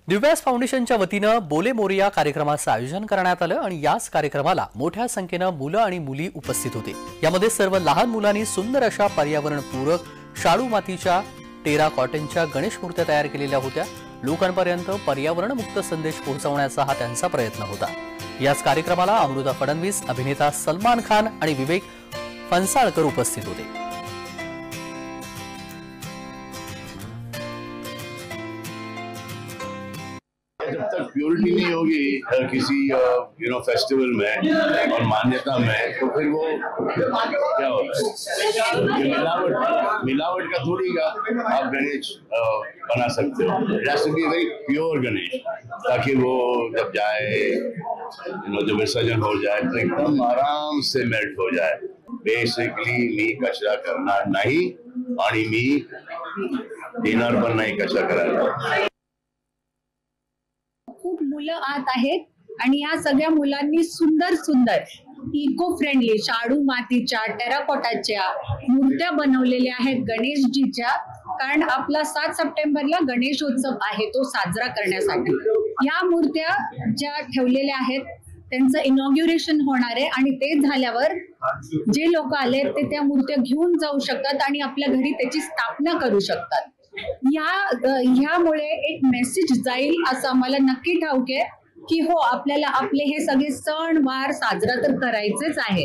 दिव्यास फाउंडेशनच्या वतीनं बोले मोरिया कार्यक्रमाचं आयोजन करण्यात आलं आणि याच कार्यक्रमाला मोठ्या संख्येनं मुलं आणि मुली उपस्थित होते। यामध्ये सर्व लहान मुलांनी सुंदर अशा पर्यावरणपूरक शाडू मातीच्या टेराकॉटनच्या गणेश मूर्त्या तयार केलेल्या होत्या। लोकांपर्यंत पर्यावरणमुक्त संदेश पोहोचवण्याचा हा त्यांचा प्रयत्न होता। याच कार्यक्रमाला अमृता फडणवीस, अभिनेता सलमान खान आणि विवेक फणसाळकर उपस्थित होते। जब तक प्योरिटी नहीं होगी किसी फेस्टिवल में और मान्यता में, तो फिर वो क्या होगा? मिलावट का थोड़ी का आप गणेश बना सकते हो। It has to be very pure Ganesh, ताकि वो जब जाए जब विसर्जन हो जाए तो एकदम आराम से मेल्ट हो जाए। बेसिकली मी कचरा करणार नाही आणि मी देणार पण नाही कचरा करायला। खूप मुलं आत आहेत आणि या सगळ्या मुलांनी सुंदर सुंदर इको फ्रेंडली शाडू मातीच्या टेराकोटाच्या मूर्त्या बनवलेल्या आहेत गणेशजीच्या। कारण आपला 7 सप्टेंबरला गणेशोत्सव आहे तो साजरा करण्यासाठी या मूर्त्या ज्या ठेवलेल्या आहेत त्यांचं इनॉग्युरेशन होणार आहे आणि ते झाल्यावर जे लोक आले ते त्या मूर्त्या घेऊन जाऊ शकतात आणि आपल्या घरी त्याची स्थापना करू शकतात। ह्यामुळे एक मेसेज जाईल असं आम्हाला नक्की ठाऊक आहे की हो, आपल्याला आपले हे सगळे सण वार साजरा तर करायचेच आहे।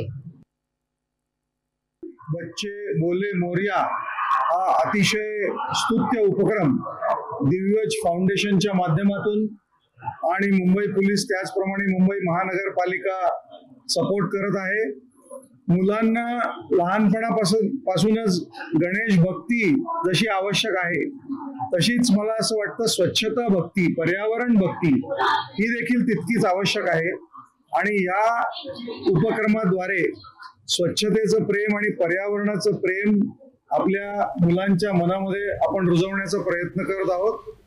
बच्चे बोले मोरिया हा अतिशय स्तुत्य उपक्रम दिव्यज फाउंडेशनच्या माध्यमातून आणि मुंबई पोलीस त्याचप्रमाणे मुंबई महानगरपालिका सपोर्ट करत आहे। मुलांना लहानपणापासूनच गणेश भक्ती जशी आवश्यक आहे तशीच मला असं वाटतं स्वच्छता भक्ती, पर्यावरण भक्ती ही देखील तितकीच आवश्यक आहे। आणि या उपक्रमाद्वारे स्वच्छतेचं प्रेम आणि पर्यावरणाचं प्रेम आपल्या मुलांच्या मनामध्ये आपण रुजवण्याचा प्रयत्न करत आहोत।